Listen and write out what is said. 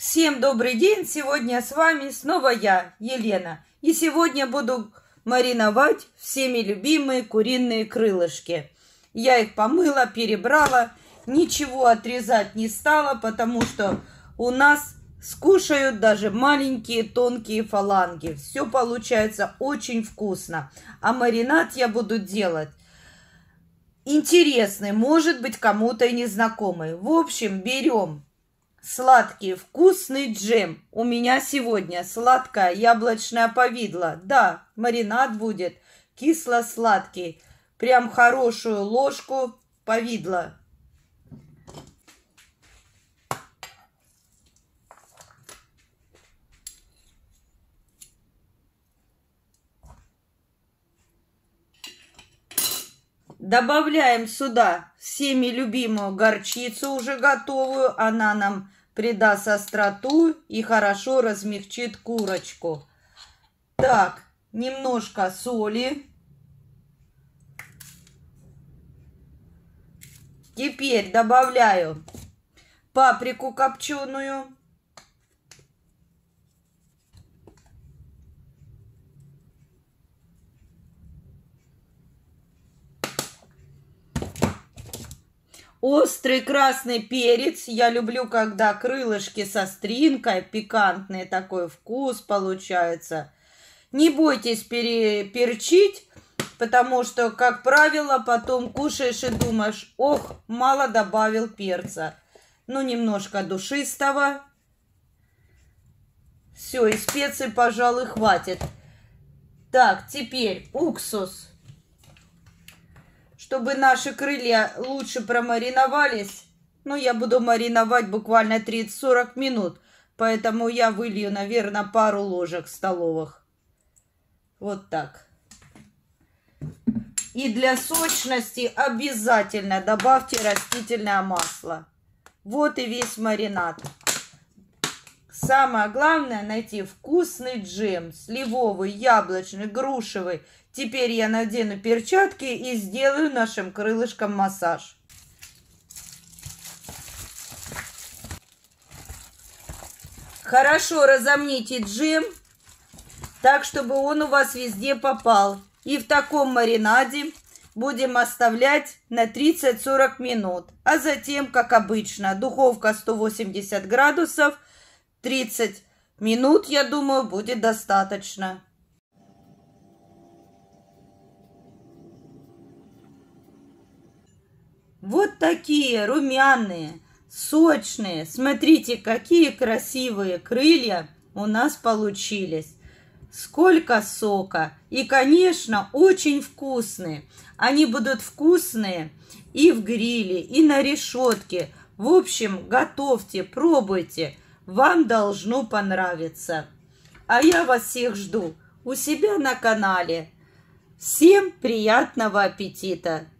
Всем добрый день! Сегодня с вами снова я, Елена. И сегодня буду мариновать всеми любимые куриные крылышки. Я их помыла, перебрала, ничего отрезать не стала, потому что у нас скушают даже маленькие тонкие фаланги. Все получается очень вкусно. А маринад я буду делать интересный, может быть, кому-то и незнакомый. В общем, берем сладкий вкусный джем. У меня сегодня сладкое яблочное повидло. Да, маринад будет кисло-сладкий. Прям хорошую ложку повидла. Добавляем сюда всеми любимую горчицу, уже готовую. Она нам придаст остроту и хорошо размягчит курочку. Так, немножко соли. Теперь добавляю паприку копченую. Острый красный перец. Я люблю, когда крылышки со стринкой, пикантный такой вкус получается. Не бойтесь перчить, потому что, как правило, потом кушаешь и думаешь: ох, мало добавил перца. Ну, немножко душистого. Все, и специй, пожалуй, хватит. Так, теперь уксус. Чтобы наши крылья лучше промариновались, я буду мариновать буквально 30-40 минут, поэтому я вылью, наверное, пару ложек столовых. Вот так. И для сочности обязательно добавьте растительное масло. Вот и весь маринад. Самое главное — найти вкусный джем, сливовый, яблочный, грушевый. Теперь я надену перчатки и сделаю нашим крылышкам массаж. Хорошо разомните джем, так, чтобы он у вас везде попал. И в таком маринаде будем оставлять на 30-40 минут. А затем, как обычно, духовка 180 градусов, 30 минут, я думаю, будет достаточно. Вот такие румяные, сочные. Смотрите, какие красивые крылья у нас получились. Сколько сока. И, конечно, очень вкусные. Они будут вкусные и в гриле, и на решетке. В общем, готовьте, пробуйте. Вам должно понравиться. А я вас всех жду у себя на канале. Всем приятного аппетита!